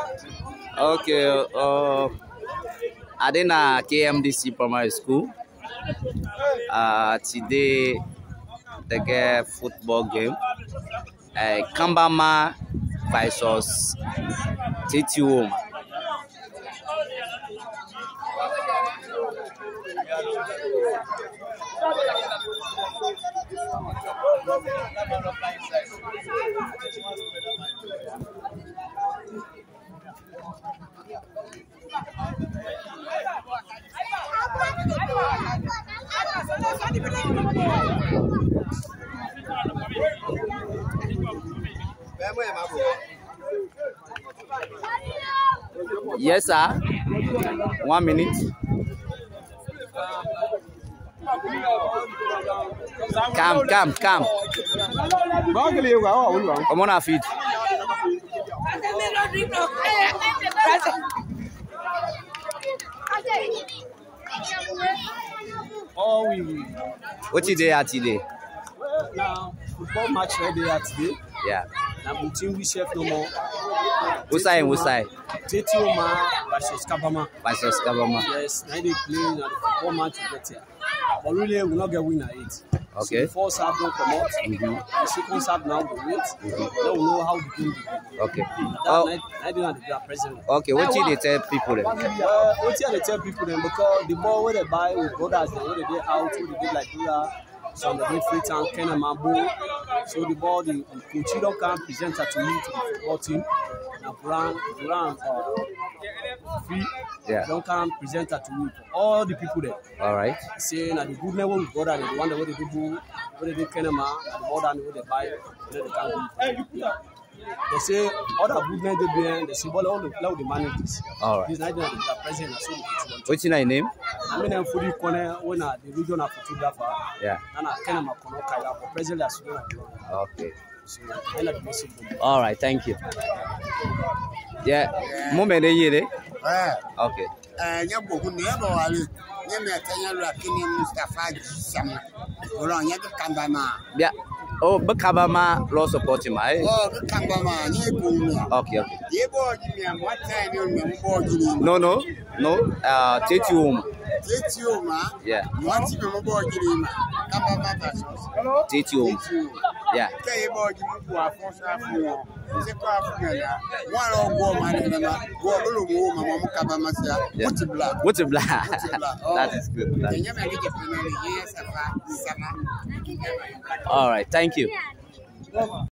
Okay, I did a KMDC primary school. Today they get football game. Kambama versus TTO. Yes, sir. 1 minute. Come. Come on, our feet. What is there today? Now, football match ready today. Yeah. Now, we team we chef no more. Who side? Tetioma versus Kabama. Yes, now they play in the football match to get here. But really, we will not get winner 8. Okay. So the first half don't come out. The second half now we wait. Then we know how the game will Okay. I don't know the president. Okay, what did they tell people then? What did they tell people then? Because the ball where they buy with brothers, they where they get out, where they get like Dura, some they get free town, Ken and Mambo. So the ball, the coach don't come present to you to the football team. Now Brown free. Yeah. Don't come present to you for all the people there. All right. Say now the good level with brother, the one that where they do, where they Ken and Ma, and the other where they buy, where they can do. They say other good men they be, they say all the managers. All right. This night they are present as well. What's your name? I mean, I'm fully corner when the regional photographer. Yeah. And I kind of a president as well. Okay. So I like the message. All right. Thank you. Yeah. Moment here. Okay. Yeah. Oh, but Kabama lost support him. Oh, Kabama, okay. No. Tetioma. Yeah. Tetioma. Yeah. What's a black? That is good. All right. Thank you.